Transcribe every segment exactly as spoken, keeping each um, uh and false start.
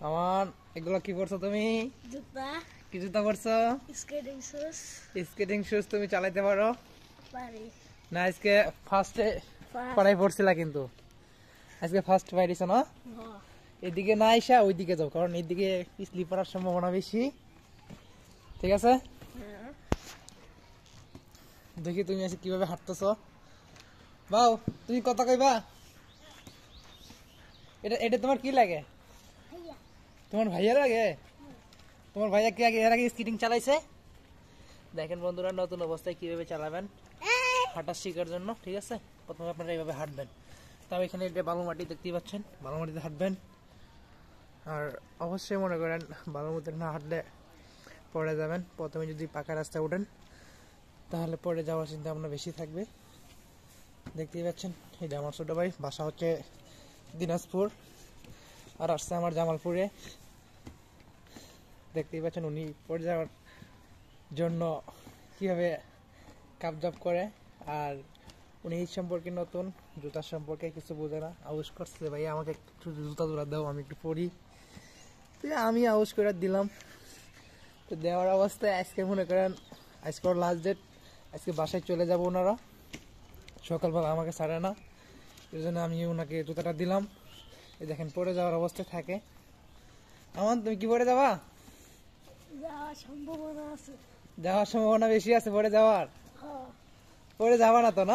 আমার এগুলো কি করছো তুমি? জুতা। কি জুতা করছো? Skating shoes. স্কেটিং শুজ তুমি চালাতে পারো? পারি। না আজকে ফার্স্টে পড়াই পড়ছিলা কিন্তু আজকে ফার্স্ট পাইছো না? হ্যাঁ। এদিকে না আইসা ওইদিকে যাও, কারণ এদিকে স্লিপ করার সম্ভাবনা বেশি। ঠিক আছে? হ্যাঁ। দেখি তুমি আজকে কিভাবে হাঁটতেছো। বাও, তুমি কথা কইবা? এটা এটা তোমার কি লাগে? ভাইয়া। তোমার ভাইয়া লাগে? তোমার ভাইয়া কি আগে এর আগে স্কেটিং চালাইছে? দেখেন বন্ধুরা, নতুন অবস্থায় কিভাবে চালাবেন হাঁটা শেখার জন্য। ঠিক আছে, প্রথমে আপনারা এইভাবে হাঁটবেন। তাও এখানে এটা বালু মাটি দেখতেই পাচ্ছেন, বালু মাটিতে হাঁটবেন। আর অবশ্যই মনে করেন বালুর মধ্যে না হাঁটলে পড়ে যাবেন। প্রথমে যদি পাকা রাস্তায় ওঠেন তাহলে পড়ে যাওয়ার চিন্তা ভাবনা বেশি থাকবে। দেখতেই পাচ্ছেন এটা আমার ছোট ভাই, বাসা হচ্ছে দিনাজপুর আর আসছে আমার জামালপুরে। দেখতেই পাচ্ছেন উনি পড়ে যাওয়ার জন্য কিভাবে কাপজাপ করে। আর উনি এই সম্পর্কে নতুন, জুতার সম্পর্কে কিছু বোঝে না। আউশ করছে ভাই আমাকে একটু জুতা জোড়া দাও, আমি একটু পরি। তো আমি আউশ করে দিলাম। তো দেওয়ার অবস্থায় আজকে মনে করেন আজকে ওর লাস্ট ডেট, আজকে বাসায় চলে যাব ওনারা। সকালবেলা আমাকে ছাড়ে না, এই জন্য আমি ওনাকে জুতাটা দিলাম। এই দেখেন পড়ে যাওয়ার অবস্থায় থাকে। আমার তুমি কি পড়ে যাবা? যাওয়ার সম্ভাবনা আছে। যাওয়ার সম্ভাবনা বেশি আছে পড়ে যাওয়ার? হ্যাঁ। পড়ে যাবা না তো? না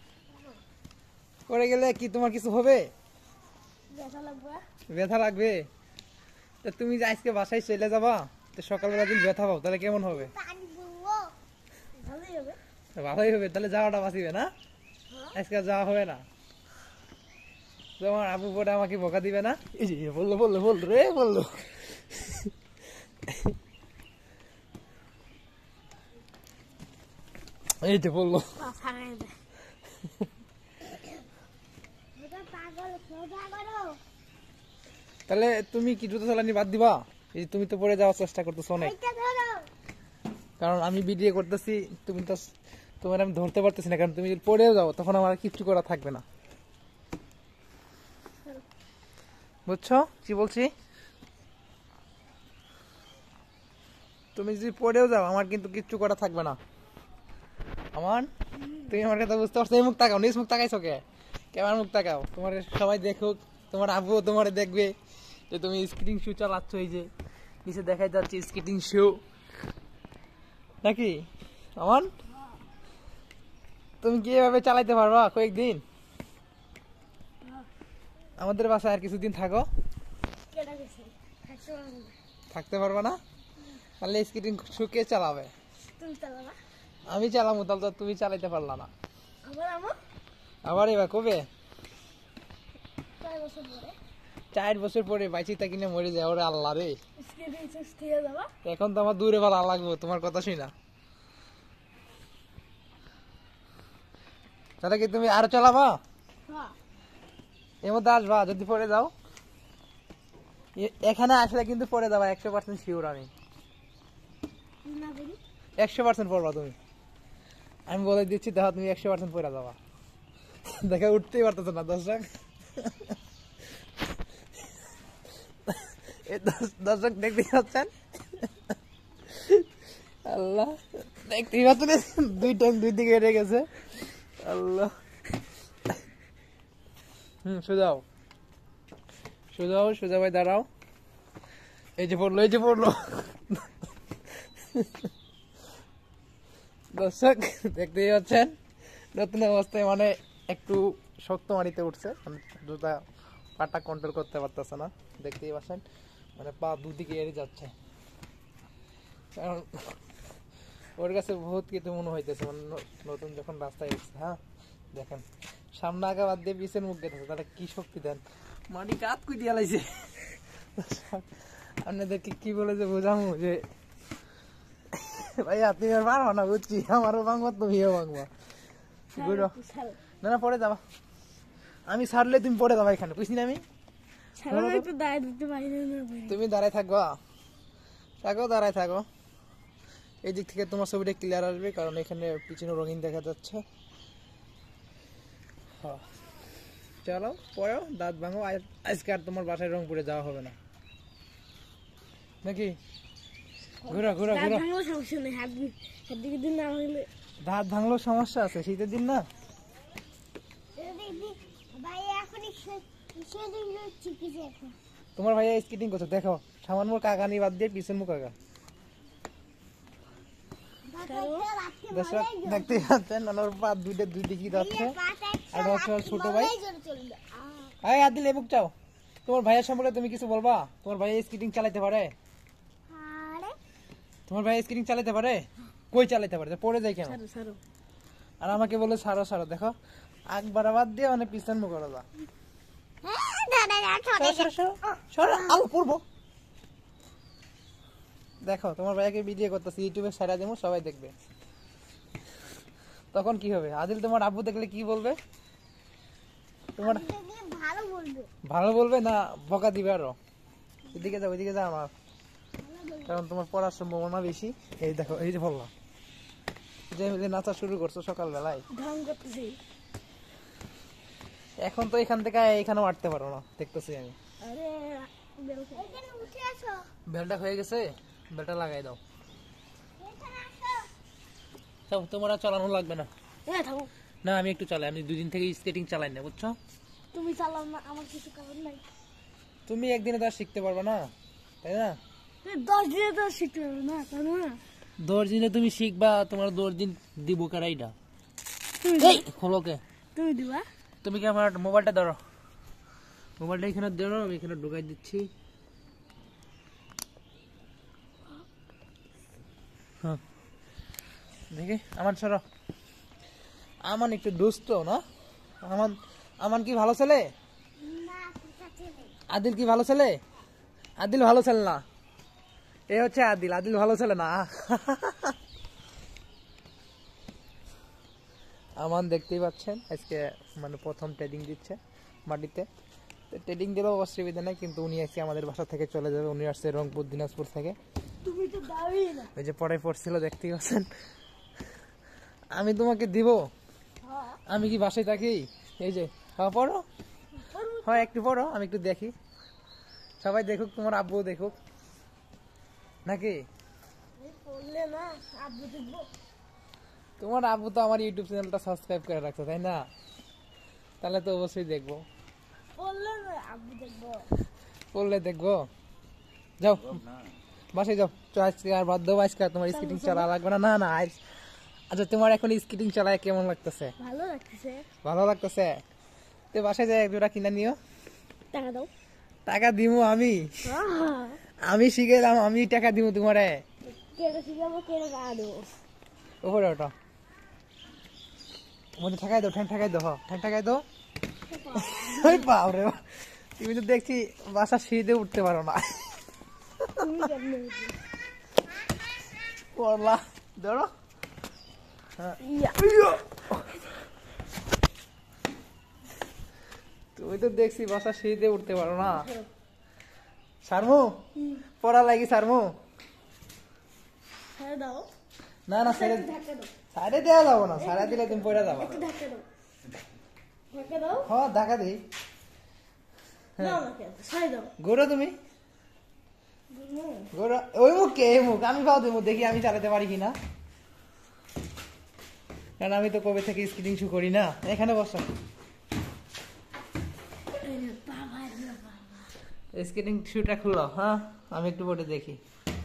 পড়ে গেলে কি তোমার কিছু হবে? ব্যথা লাগবে। ব্যথা লাগবে? তো তুমি যে আজকে বাসায় চলে যাবা, তো সকালবেলা দিন ব্যথা পাও, তাহলে কেমন হবে? ভালোই হবে। ভালোই হবে, তাহলে যাওয়াটা বাঁচিবে না? আজকে যাওয়া হবে না। তোমার আবু পরে আমাকে বকা দিবে না? এই যে বললো বললো বললো রে বললো। এই যে বললো। তাহলে তুমি কি জুতো চালানি বাদ দিবা? এই তুমি তো পড়ে যাওয়ার চেষ্টা করতেছো অনেক, কারণ আমি ভিডিও করতেছি। তুমি তো তোমার আমি ধরতে পারতেছি না, কারণ তুমি যদি পড়েও যাও তখন আমার কিচ্ছু করা থাকবে না। বুঝছো কি বলছি? তুমি যদি পড়েও যাও আমার কিন্তু কিচ্ছু করা থাকবে না। আমার তুমি আমার কথা বুঝতে পারছো? এই মুখ তাকাও, নিজ মুখ তাকাইছো কে? কেমন মুখ তাকাও? তোমার সবাই দেখুক, তোমার আব্বুও তোমার দেখবে যে তুমি স্কেটিং শু চালাচ্ছ। এই যে নিচে দেখাই যাচ্ছে স্কেটিং শু নাকি? আমার তুমি কি এভাবে চালাইতে পারবা কয়েকদিন? আমাদের বাসায় আর কিছুদিন থাকো। থাকতে পারবা না? তাহলে স্কেটিং শু কে চালাবে? আমি চালাবো, তাহলে তো তুমি চালাইতে পারলা না। আবার এবার কবে? চার বছর পরে বাইচি তা কিনে মরে যায়। ওরে আল্লাহ রে, এখন তো আমার দূরে ভালো লাগবো তোমার কথা শুনা। তাহলে কি তুমি আরো চালাবা? এর মধ্যে আসবা যদি পড়ে যাও? এখানে আসলে কিন্তু পড়ে যাবা, একশো পার্সেন্ট শিওর। আমি একশো পার্সেন্ট পড়বা তুমি, আমি বলে দিচ্ছি। দেখো তুমি একশো পার্সেন্ট পড়ে যাবা। দেখে উঠতেই পারতেছো না দর্শক। দর্শক দেখতে পাচ্ছেন? আল্লাহ, দেখতেই পাচ্ছেন দুই টাইম দুই দিকে হেরে গেছে। আল্লাহ। হম সোজাও সোজাও সোজা ভাই দাঁড়াও। এই যে পড়লো, এই যে পড়লো। দর্শক দেখতেই পাচ্ছেন নতুন অবস্থায় মানে একটু শক্ত মাটিতে উঠছে, জুতা পাটা কন্ট্রোল করতে পারতেছে না। দেখতেই পাচ্ছেন মানে পা দুদিকে এড়ে যাচ্ছে, কারণ ওর কাছে বহুত কিছু মনে হইতেছে নতুন যখন রাস্তায় এসছে। হ্যাঁ দেখেন সামনে আগা বাদ দিয়ে পিছনের মুখ গেছে, তাহলে কি শক্তি দেন। মাটি কাত কুই দিয়া লাইছে। আপনাদেরকে কি বলে যে বোঝামু যে ভাই আপনি আর পারবা না, বুঝছি। আমারও ভাঙবা, তুমিও ভাঙবা। না না পড়ে যাবা, আমি ছাড়লে তুমি পড়ে যাবা। এখানে বুঝছি না আমি? তুমি দাঁড়ায় থাকবা, থাকো দাঁড়ায় থাকো। এই দিক থেকে তোমার ছবিটা ক্লিয়ার আসবে, কারণ এখানে পিছনে রঙিন দেখা যাচ্ছে। চলো পড়ো, দাঁত ভাঙো। আজকে আর তোমার বাসায় রংপুরে যাওয়া হবে না। নাকি? ঘুরো ঘুরো দাঁত ঘুরো। ভাঙলেও সমস্যা নেই, হাত দি- হাত দিকে দিন না ভাঙলে। দাঁত ভাঙলো সমস্যা আছে, শীতের দিন না। ভাই এখন সেদিন চিকিৎসা এখন তোমার ভাইয়া স্কেটিং করছে দেখো, সামান্য কাকানি বাদ দিয়ে পিছন মুখ কাকা। দর্শক দেখতে পাচ্ছেন ওনার পা দুইটা দুই দিকে যাচ্ছে। আর হচ্ছে ওর ছোট ভাই। এই আদিল এবুক চাও, তোমার ভাইয়ের সম্পর্কে তুমি কিছু বলবা? তোমার ভাইয়া স্কেটিং চালাতে পারে? তোমার ভাইয়া স্কেটিং চালাতে পারে? কই চালাতে পারে? পড়ে যায় কেন? আর আমাকে বলে সারো সারো, দেখো আগ বাড়াবাদ দিয়ে মানে পিছন মুখ করা যা। আলো পড়বো। দেখো তোমার ভাইয়াকে ভিডিও করতেছি, ইউটিউবে সারা দেবো, সবাই দেখবে। তখন কি হবে? আদিল তোমার আব্বু দেখলে কি বলবে? তোমার ভালো বলবে, ভালো বলবে না বকা দিবে আরো? এদিকে যাও, ওইদিকে যাও আমার, কারণ তোমার পড়ার সম্ভাবনা বেশি। এই দেখো, এই যে বললাম যে যে নাচা শুরু করছো সকালবেলায়, ঢং করতেছি। এখন তো এখান থেকে এখানেও আটতে পারো না, দেখতেছি আমি। আরে এখানে উঠে আসো, বেলটা হয়ে গেছে, বেলটা লাগাই দাও। সব তোমার আর চালানো লাগবে না। এ থামো, না আমি একটু চালাই, আমি দুদিন থেকে স্কেটিং চালাই না, বুঝছো? তুমি চালাও না, আমার কিছু কারণ নাই। তুমি একদিনে তো আর শিখতে পারবে না, তাই না? এ দশ দিনে তো শিখতে পারবো না, তাই না? দশ দিনে তুমি শিখবা, তোমার দশ দিন দিব কারাইটা। তুমি এই খোলোকে, তুমি দিবা? তুমি কি আমার মোবাইলটা ধরো, মোবাইলটা এখানে ধরো, আমি এখানে ঢুকাই দিচ্ছি। হ্যাঁ দেখি আমার সরো। আমান একটু দুষ্ট না? আমান আমান কি ভালো ছেলে? না, ঠিক আছে। আদিল কি ভালো ছেলে? আদিল ভালো ছেলে না, এ হচ্ছে আদিল। আদিল ভালো ছেলে না। আমান দেখতেই পাচ্ছেন আজকে মানে প্রথম ট্রেডিং দিচ্ছে মাটিতে। ট্রেডিং দিলেও অসুবিধা নেই, কিন্তু উনি আজকে আমাদের বাসা থেকে চলে যাবে। উনি আসছে রংপুর দিনাজপুর থেকে। তুমি তো দাবি না। ওই যে পড়াই পড়ছিল, দেখতেই পাচ্ছেন। আমি তোমাকে দিব? হ্যাঁ, আমি কি বাসায় থাকি? এই যে হ্যাঁ পড়ো, হয় একটু পড়ো, আমি একটু দেখি, সবাই দেখুক, তোমার আব্বু দেখুক নাকি? এই পড়লে না আব্বু দেখবো। তোমার আব্বু তো আমার ইউটিউব চ্যানেলটা সাবস্ক্রাইব করে রাখছে, তাই না? তাহলে তো অবশ্যই দেখবো। পড়লে না আব্বু দেখবো। পড়লে দেখবো। যাও বাসায় যাও, চো আজকে আর বাদ দাও, আজকে আর তোমার স্কেটিং চালা লাগবে না। না না আজ, আচ্ছা তোমার এখন স্কেটিং চালায় কেমন লাগতেছে? ভালো লাগতেছে। ভালো লাগতেছে? তো বাসায় যাই এক জোড়া কিনে নিও। টাকা দাও। টাকা দিব আমি? হ্যাঁ, আমি শিখেলাম, আমি টাকা দিব তোমারে। কেটে শিখাবো, কেটে টাকা দেবো। উপরে ওটা মধ্যে ঠেকাই দাও, ঠ্যাং ঠেকাই দাও, ঠ্যাং ঠেকাই দাও। ওই বাপরে বাপ, তুমি তো দেখছি বাসা সিঁড়িতে উঠতে পারো না। তুমি কেমনে উঠবে? পড়লা ধরো। ইয়া। তুমি তো দেখছি বাসা সিঁড়িতে উঠতে পারো না। সারমু পড়া লাগি, সারমু। ছেড়ে দাও। না না ছেড়ে ধাক্কা দাও। সাইডে দেওয়া যাবো না, সারা দিলে তুমি পড়ে যাবো। একটু ধাক্কা দাও। ধাক্কা দাও। হ্যাঁ দেখা দিই। দাও না কেন? ছেড়ে দাও। গোড়ো তুমি গোড়ো, ওই মুখ কে এই মুখ? আমি পাও দেবো, দেখি আমি চালাতে পারি কিনা, কারণ আমি তো কবে থেকে স্কেটিং শু করি না। এখানে বসো, স্কেটিং শুটা খুলো। হ্যাঁ আমি একটু পরে দেখি।